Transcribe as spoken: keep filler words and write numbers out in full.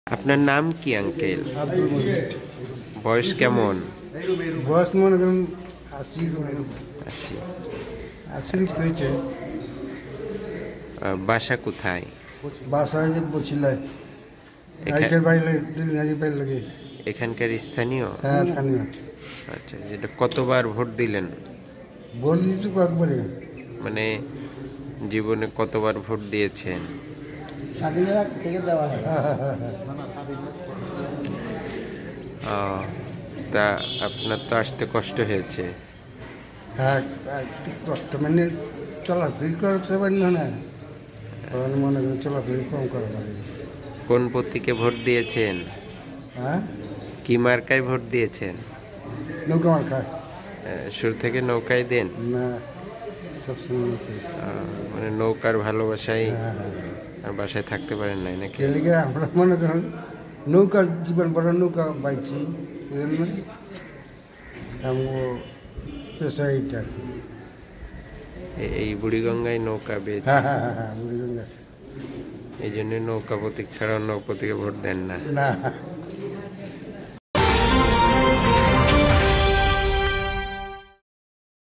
আপনার নাম কি আঙ্কেল? আব্দুল মজিদ। বয়স কেমন? বয়স মনে করেন আশি আশি। আশি হয়েছে। আহ, বাসা কোথায়? বাসায় যে বলছিলাই এখা- আইসের বাড়ি লাগে দিলনাজি বাড়ি লাগে। এখানকার স্থানীয়? হ্যাঁ স্থানীয়। আচ্ছা, যেটা কতবার ভোট দিলেন? ভোট দিতে কয়েকবারে মানে জীবনে কতবার ভোট দিয়েছেন? স্বাধীনতা থেকে দেওয়া হয়। আহ, তা আপনার তো আসতে কষ্ট হয়েছে। হ্যাঁ একটু কষ্ট মানে চলাফেরি করতে পারি না না তখন মনে করেন চলাফেরি কম করা লাগে। কোন প্রতীকে ভোট দিয়েছেন? হ্যাঁ কি মার্কায় ভোট দিয়েছেন? নৌকা মার খায় আহ, শুরু থেকে নৌকায় দেন? না সবসময় নৌকা। আহ, মানে নৌকার ভালোবাসায় হ্যাঁ হ্যাঁ আর বাসায় থাকতে পারেন নাই নাকি? কেলিগে আমরা মনে করেন নৌকা জীবন বড় নৌকা বাইছি বুঝলেন আমি পেশা এইটা আর কি। এ- এই বুড়িগঙ্গায় নৌকা বেয়েছে, হ্যাঁ হ্যাঁ হ্যাঁ হ্যাঁ বুড়িগঙ্গা। এই জন্য নৌকা প্রতীক ছাড়া অন্য প্রতীকে ভোট দেন না। না